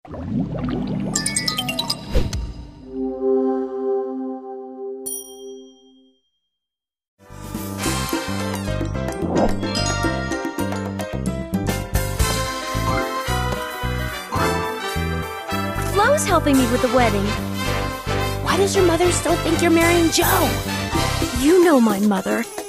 Flo's helping me with the wedding. Why does your mother still think you're marrying Joe? You know my mother.